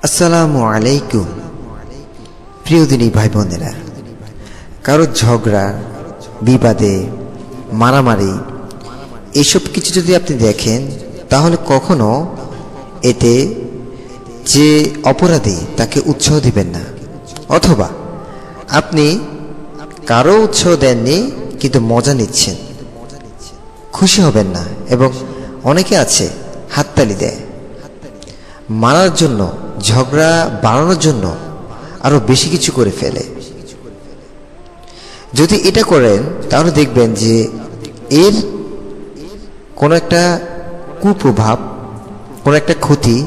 আসসালামু আলাইকুম। প্রিয় দিনী ভাই বোনেরা, কারো ঝগড়া, বিবাদে, মারামারি এসব কিছু যদি আপনি দেখেন, তাহলে কখনো এতে যে অপরাধী তাকে উৎসাহ দিবেন না। অথবা আপনি কারো উৎসাহ দেননি কিন্তু মজা নিচ্ছেন, খুশি হবেন না। এবং অনেকে আছে হাততালি দেয়, মারার জন্য, ঝগড়া বাড়ানোর জন্য আরো বেশি কিছু করে ফেলে। যদি এটা করেন তাহলে দেখবেন যে এর কোনো একটা কুপ্রভাব, কোনো একটা ক্ষতি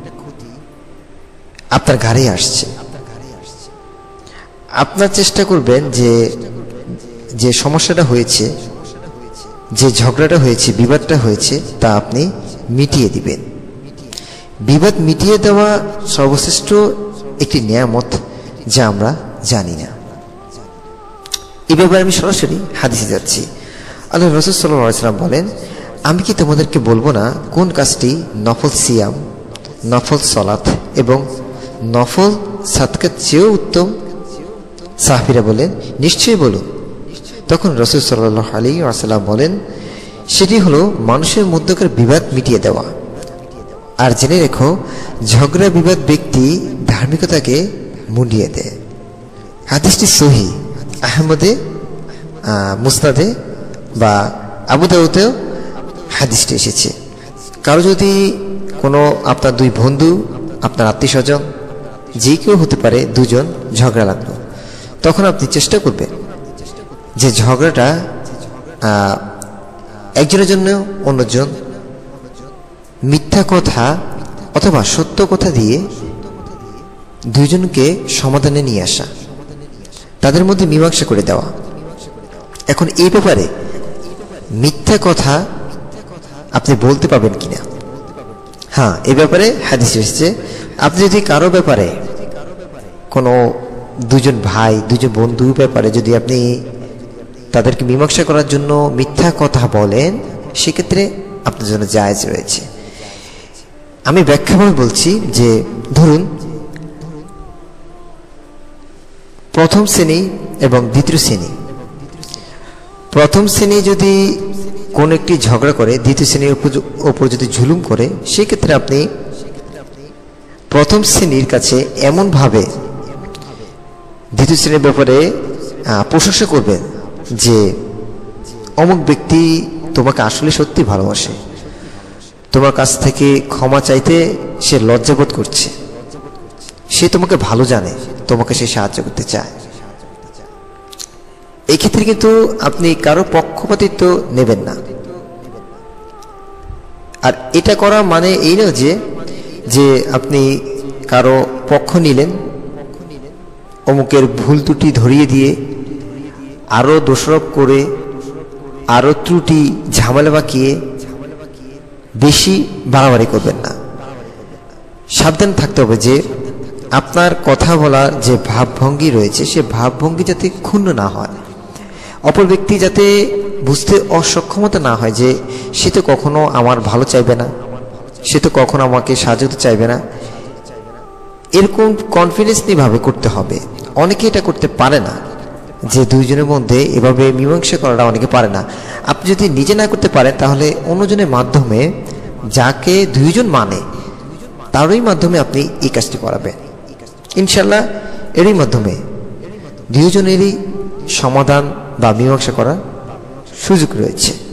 আপনার ঘাড়ে আসছে। আপনার চেষ্টা করবেন যে যে সমস্যাটা হয়েছে, যে ঝগড়াটা হয়েছে, বিবাদটা হয়েছে, তা আপনি মিটিয়ে দিবেন। বিবাদ মিটিয়ে দেওয়া সর্বশ্রেষ্ঠ একটি নিয়ামত, যা আমরা জানি না। এই ব্যাপারে আমি সরাসরি হাদিসে যাচ্ছি। আল্লাহ রাসূল সাল্লাল্লাহু আলাইহি ওয়াসাল্লাম বলেন, আমি কি তোমাদেরকে বলবো না কোন কাজটি নফল সিয়াম, নফল সালাত এবং নফল সাদকার চেয়েও উত্তম? সাহাবীরা বলেন, নিশ্চয়ই বলুন। তখন রাসূল সাল্লাল্লাহু আলাইহি ওয়াসাল্লাম বলেন, সেটি হলো মানুষের মধ্যকার বিবাদ মিটিয়ে দেওয়া। আর জেনে রেখো, ঝগড়া বিবাদ ব্যক্তি ধার্মিকতাকে মুন্ডিয়ে দেয়। হাদিসটি সহিহ, আহমদে, মুসনাদে বা আবু দাউদেও হাদিসটি এসেছে। কারো যদি কোনো আপনার দুই বন্ধু, আপনার আত্মীয় স্বজন, যে কেউ হতে পারে, দুজন ঝগড়া লাগলো, তখন আপনি চেষ্টা করবেন যে ঝগড়াটা একজনের জন্য অন্যজন মিথ্যা কথা অথবা সত্য কথা দিয়ে দুইজনকে সমাধানে নিয়ে আসা, তাদের মধ্যে মীমাংসা করে দেওয়া। এখন এই ব্যাপারে মিথ্যা কথা আপনি বলতে পারবেন কিনা? হ্যাঁ, এই ব্যাপারে হাদিস এসেছে। আপনি যদি কারো ব্যাপারে, কোনো দুজন ভাই, দুজন বন্ধুর ব্যাপারে যদি আপনি তাদেরকে মীমাংসা করার জন্য মিথ্যা কথা বলেন, সেক্ষেত্রে আপনার জন্য জায়েজ রয়েছে। আমি ব্যাখ্যাভাবে বলছি যে, ধরুন প্রথম শ্রেণী এবং দ্বিতীয় শ্রেণী, প্রথম শ্রেণী যদি কোন একটি ঝগড়া করে দ্বিতীয় শ্রেণীর ওপর যদি জুলুম করে, সেক্ষেত্রে আপনি প্রথম শ্রেণীর কাছে এমনভাবে দ্বিতীয় শ্রেণীর ব্যাপারে প্রশংসা করবেন যে অমুক ব্যক্তি তোমাকে আসলে সত্যি ভালোবাসে, তোমার কাছ থেকে ক্ষমা চাইতে সে লজ্জাবোধ করছে, সে তোমাকে ভালো জানে, তোমাকে সে সাহায্য করতে চায়। এই ক্ষেত্রে কিন্তু আপনি কারো পক্ষপাতিত্ব নেবেন না। আর এটা করা মানে এই না যে আপনি কারো পক্ষ নিলেন, অমুকের ভুল ত্রুটি ধরিয়ে দিয়ে আরো দোষারোপ করে, আরো ত্রুটি ঝামেলা বাঁকিয়ে বেশি বাড়াবাড়ি করবেন না। সাবধান থাকতে হবে যে আপনার কথা বলার যে ভাবভঙ্গি রয়েছে, সে ভাবভঙ্গি যাতে ক্ষুণ্ণ না হয়, অপর ব্যক্তি যাতে বুঝতে অসক্ষমতা না হয় যে সে তো কখনো আমার ভালো চাইবে না, সে তো কখনো আমাকে সাহায্য করতে চাইবে না। এরকম কনফিডেন্স নিয়ে ভাবে করতে হবে। অনেকে এটা করতে পারে না, যে দুইজনের মধ্যে এভাবে মীমাংসা করাটা অনেকে পারে না। আপনি যদি নিজে না করতে পারেন, তাহলে অন্যজনের মাধ্যমে, যাকে দুইজন মানে তারই মাধ্যমে আপনি এই কাজটি করাবেন। ইনশাল্লাহ এরই মাধ্যমে দুইজনেরই সমাধান বা মীমাংসা করার সুযোগ রয়েছে।